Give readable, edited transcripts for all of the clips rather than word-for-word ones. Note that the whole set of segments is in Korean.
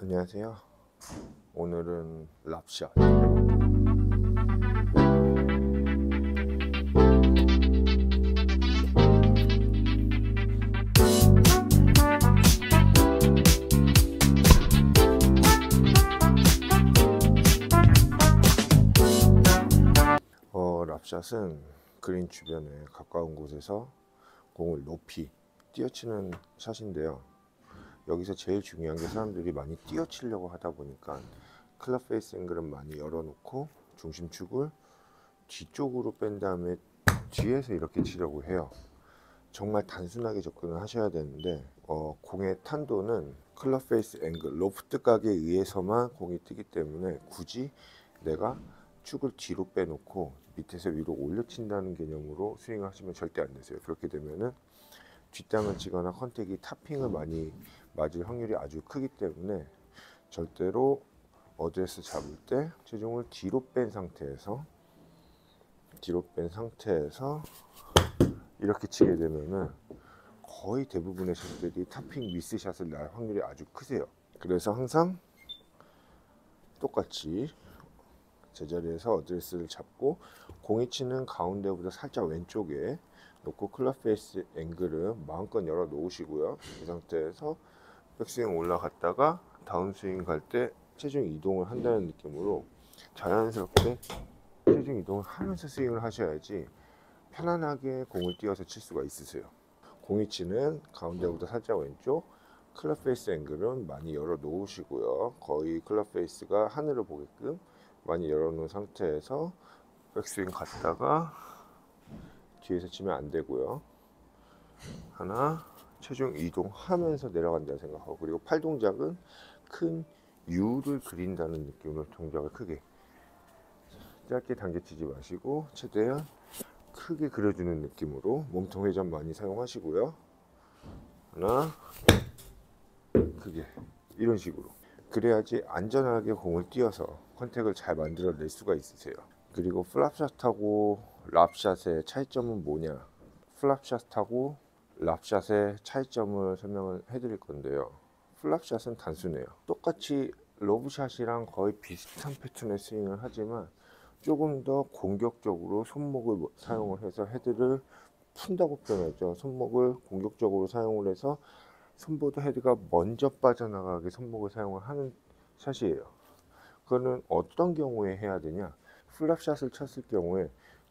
안녕하세요. 오늘은 랍샷 랍샷은 그린 주변에 가까운 곳에서 공을 높이 뛰어치는 샷인데요. 여기서 제일 중요한 게 사람들이 많이 뛰어치려고 하다 보니까 클럽 페이스 앵글은 많이 열어놓고 중심축을 뒤쪽으로 뺀 다음에 뒤에서 이렇게 치려고 해요. 정말 단순하게 접근을 하셔야 되는데 공의 탄도는 클럽 페이스 앵글, 로프트 각에 의해서만 공이 뛰기 때문에 굳이 내가 축을 뒤로 빼놓고 밑에서 위로 올려친다는 개념으로 스윙을 하시면 절대 안 되세요. 그렇게 되면은 뒷땅을 치거나 컨택이 탑핑을 많이 맞을 확률이 아주 크기 때문에 절대로 어드레스 잡을 때 체중을 뒤로 뺀 상태에서 이렇게 치게 되면은 거의 대부분의 샷들이 탑핑 미스샷을 날 확률이 아주 크세요. 그래서 항상 똑같이 제자리에서 어드레스를 잡고 공이 치는 가운데보다 살짝 왼쪽에 놓고 클럽 페이스 앵글은 마음껏 열어 놓으시고요. 이 상태에서 백스윙 올라갔다가 다운스윙 갈 때 체중 이동을 한다는 느낌으로 자연스럽게 체중 이동을 하면서 스윙을 하셔야지 편안하게 공을 띄어서 칠 수가 있으세요. 공이 치는 가운데보다 살짝 왼쪽 클럽 페이스 앵글은 많이 열어 놓으시고요. 거의 클럽 페이스가 하늘을 보게끔 많이 열어 놓은 상태에서 백스윙 갔다가 뒤에서 치면 안 되고요. 하나, 체중 이동하면서 내려간다고 생각하고, 그리고 팔 동작은 큰 U를 그린다는 느낌으로 동작을 크게 짧게 당겨치지 마시고 최대한 크게 그려주는 느낌으로 몸통 회전 많이 사용하시고요. 하나, 크게 이런 식으로 그래야지 안전하게 공을 띄어서 컨택을 잘 만들어낼 수가 있으세요. 그리고 플랍샷하고 랍샷의 차이점은 뭐냐, 플랍샷하고 랍샷의 차이점을 설명을 해드릴 건데요. 플랍샷은 단순해요. 똑같이 로브샷이랑 거의 비슷한 패턴의 스윙을 하지만 조금 더 공격적으로 손목을 사용을 해서 헤드를 푼다고 표현하죠. 손목을 공격적으로 사용을 해서 손보다 헤드가 먼저 빠져나가게 손목을 사용을 하는 샷이에요. 그거는 어떤 경우에 해야 되냐, 플랍샷을 쳤을 경우에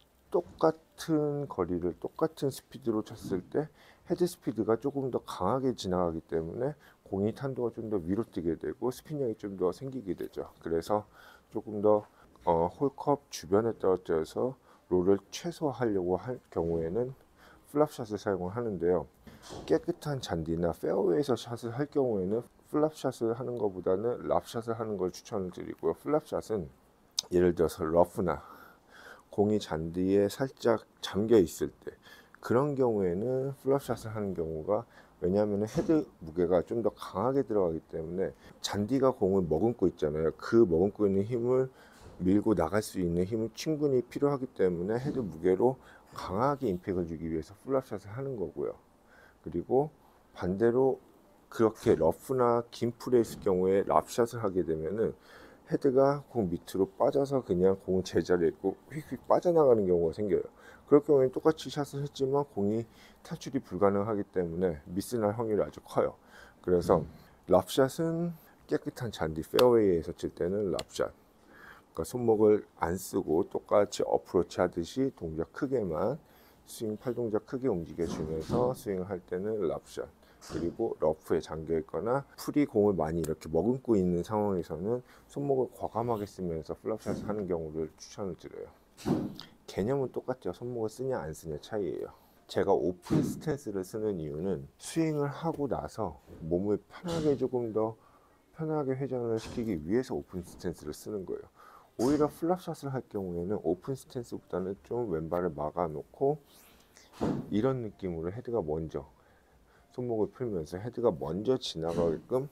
똑같은 거리를 똑같은 스피드로 쳤을 때 헤드 스피드가 조금 더 강하게 지나가기 때문에 공이 탄도가 좀 더 위로 뛰게 되고 스핀량이 좀 더 생기게 되죠. 그래서 조금 더 홀컵 주변에 떨어져서 롤을 최소화하려고 할 경우에는 플랍샷을 사용을 하는데요. 깨끗한 잔디나 페어웨이에서 샷을 할 경우에는 플랍샷을 하는 것보다는 랍샷을 하는 걸 추천을 드리고요. 플랍샷은 예를 들어서 러프나 공이 잔디에 살짝 잠겨 있을 때 그런 경우에는 플랍샷을 하는 경우가, 왜냐하면 헤드 무게가 좀 더 강하게 들어가기 때문에 잔디가 공을 머금고 있잖아요. 그 머금고 있는 힘을 밀고 나갈 수 있는 힘은 충분히 필요하기 때문에 헤드 무게로 강하게 임팩을 주기 위해서 플랍샷을 하는 거고요. 그리고 반대로 그렇게 러프나 긴 풀에 있을 경우에 랍샷을 하게 되면은 헤드가 공 밑으로 빠져서 그냥 공 제자리에 있고 휙휙 빠져나가는 경우가 생겨요. 그럴 경우에는 똑같이 샷을 했지만 공이 탈출이 불가능하기 때문에 미스날 확률이 아주 커요. 그래서 랍샷은 깨끗한 잔디 페어웨이에서 칠 때는 랍샷, 그러니까 손목을 안 쓰고 똑같이 어프로치 하듯이 동작 크게만 스윙, 팔 동작 크게 움직여주면서 스윙을 할 때는 랍샷, 그리고 러프에 잠겨 있거나 풀이 공을 많이 이렇게 머금고 있는 상황에서는 손목을 과감하게 쓰면서 플랍샷을 하는 경우를 추천을 드려요. 개념은 똑같죠. 손목을 쓰냐 안 쓰냐 차이예요. 제가 오픈 스탠스를 쓰는 이유는 스윙을 하고 나서 몸을 편하게 조금 더 편하게 회전을 시키기 위해서 오픈 스탠스를 쓰는 거예요. 오히려 플랍샷을 할 경우에는 오픈 스탠스보다는 좀 왼발을 막아 놓고 이런 느낌으로 헤드가 먼저 손목을 풀면서 헤드가 먼저 지나가게끔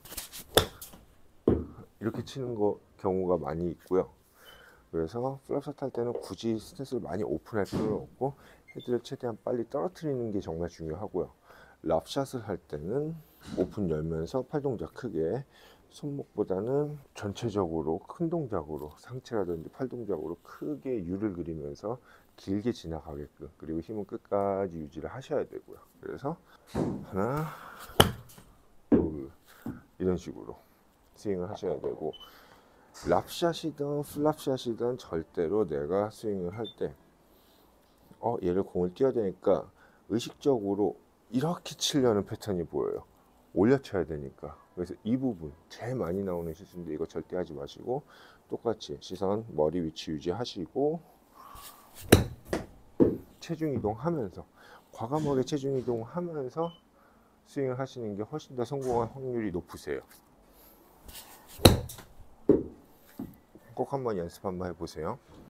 이렇게 치는 경우가 많이 있고요. 그래서 플랍샷 할 때는 굳이 스탠스를 많이 오픈할 필요는 없고 헤드를 최대한 빨리 떨어뜨리는 게 정말 중요하고요. 랍샷을 할 때는 오픈 열면서 팔 동작 크게 손목보다는 전체적으로 큰 동작으로 상체라든지 팔 동작으로 크게 U를 그리면서 길게 지나가게끔, 그리고 힘은 끝까지 유지를 하셔야 되고요. 그래서 하나, 둘, 이런 식으로 스윙을 하셔야 되고, 랍샷이든 플랍샷이든 절대로 내가 스윙을 할 때 얘를 공을 띄워야 되니까 의식적으로 이렇게 치려는 패턴이 보여요. 올려쳐야 되니까. 그래서 이 부분 제일 많이 나오는 실수인데, 이거 절대 하지 마시고 똑같이 시선 머리 위치 유지하시고 체중 이동하면서, 과감하게 체중 이동하면서 스윙을 하시는 게 훨씬 더 성공할 확률이 높으세요. 꼭 한번 연습 한번 해보세요.